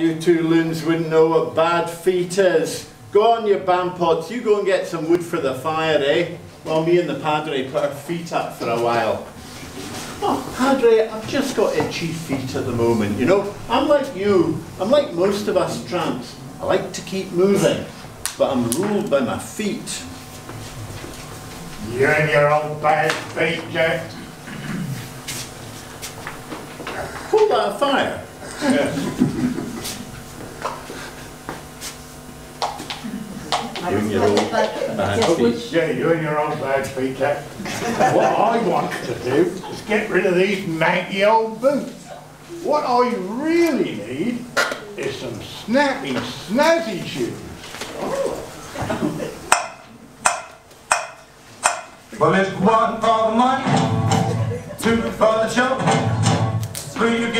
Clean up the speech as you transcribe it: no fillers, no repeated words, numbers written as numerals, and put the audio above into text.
you two loons wouldn't know what bad feet is. Go on, you bampots, you go and get some wood for the fire, eh? While me and the Padre put our feet up for a while. Oh, Padre, I've just got itchy feet at the moment, you know. I'm like you. I'm like most of us tramps. I like to keep moving, but I'm ruled by my feet. You and your old bad feet, Jack. Hold that fire. Yes. You and your old bad feet. Yeah, you and your old bad feet, Jack. What I want to do is get rid of these manky old boots. What I really need is some snappy, snazzy shoes. Well, it's one for the money, two for the show, three